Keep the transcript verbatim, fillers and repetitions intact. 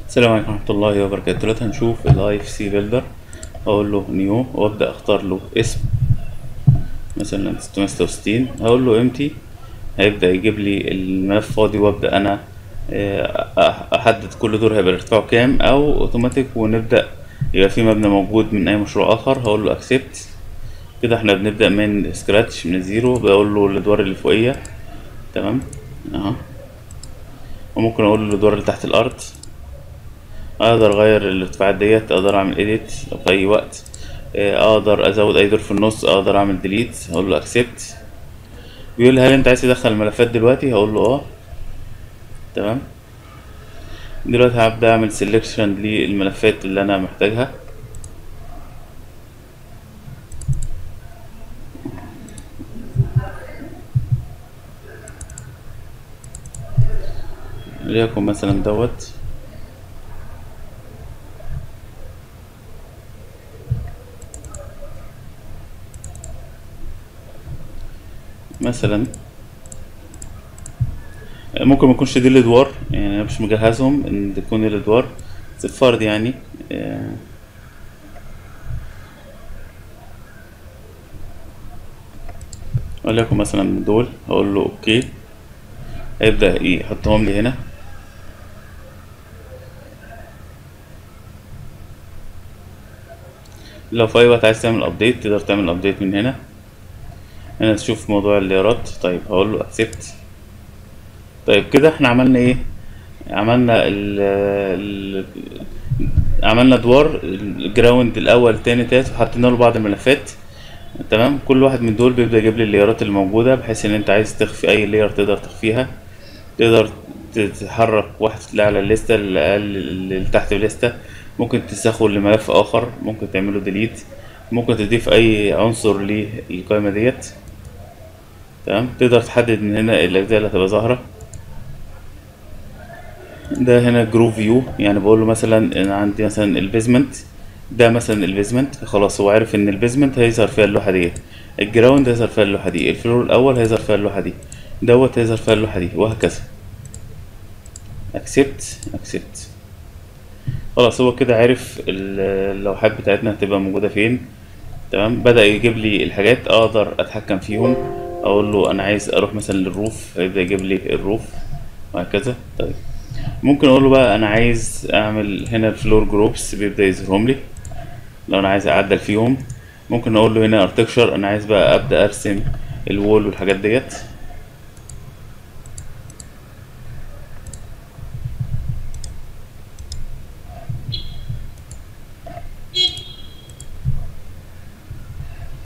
السلام عليكم ورحمة الله وبركاته. دلوقتي هنشوف الاي اف سي بيلدر. اقول له نيو وابدا اختار له اسم مثلا ستمية ستة وستين، هقول له امتي، هيبدا يجيب لي الملف فاضي وابدا انا آه، أح- احدد كل دور هيبقى ارتفاعه كام او اوتوماتيك، ونبدا يبقى في مبنى موجود من اي مشروع اخر. هقول له اكسبت. كده احنا بنبدا من سكراتش من الزيرو. بقول له الادوار اللي فوقيه تمام اهو، وممكن اقول له الادوار اللي تحت الارض. اقدر اغير الارتفاعات ديت، اقدر اعمل edit في اي وقت. آه، اقدر ازود اي دور في النص، اقدر اعمل delete. هقول له accept. بيقول لي هل انت عايز تدخل الملفات دلوقتي؟ هقول له اه تمام. دلوقتي هبدأ اعمل selection للملفات اللي انا محتاجها. ليكن مثلا دوت مثلا. آه، ممكن ما يكونش دي الادوار، يعني انا مش مجهزهم ان تكون الادوار بس الفرض يعني. آه، وليكن مثلا من دول. هقول له اوكي، هيبدأ يحطهم لي هنا. لو في اي وقت عايز تعمل ابديت تقدر تعمل ابديت من هنا. هنا تشوف موضوع الليرات. طيب هقول له اكسبت. طيب كده احنا عملنا ايه؟ عملنا ال ال عملنا ادوار الجراوند الاول التاني تالت، وحطينا له بعض الملفات. تمام. كل واحد من دول بيبدأ يجيب لي الليرات الموجودة، بحيث ان انت عايز تخفي اي لير تقدر تخفيها. تقدر تتحرك واحد لأعلى الليستة، لأقل اللي تحت الليستة. ممكن تسخه لملف آخر، ممكن تعمله ديليت، ممكن تضيف أي عنصر للقائمة ديت. تمام. تقدر تحدد من هنا الأجزاء اللي هتبقى ظاهرة. ده هنا جروب فيو، يعني بقول له مثلا انا عندي مثلا البيزمنت. ده مثلا البيزمنت، خلاص هو عارف ان البيزمنت هيظهر فيها اللوحه دي. الجراوند هيظهر فيها اللوحه دي، الفلور الاول هيظهر فيها اللوحه دي، دوت هيظهر فيها اللوحه دي، وهكذا. اكسبت اكسبت. خلاص هو كده عارف ال- اللوحات بتاعتنا هتبقى موجوده فين. تمام. بدأ يجيب لي الحاجات اقدر اتحكم فيهم. اقول له انا عايز اروح مثلا للروف، هيبدأ يجيب لي الروف وهكذا. طيب ممكن اقول له بقى انا عايز اعمل هنا الفلور جروبس، بيبدأ يظهرهم لي لو انا عايز اعدل فيهم. ممكن اقول له هنا ارتكشر، انا عايز بقى ابدأ ارسم الوول والحاجات ديت.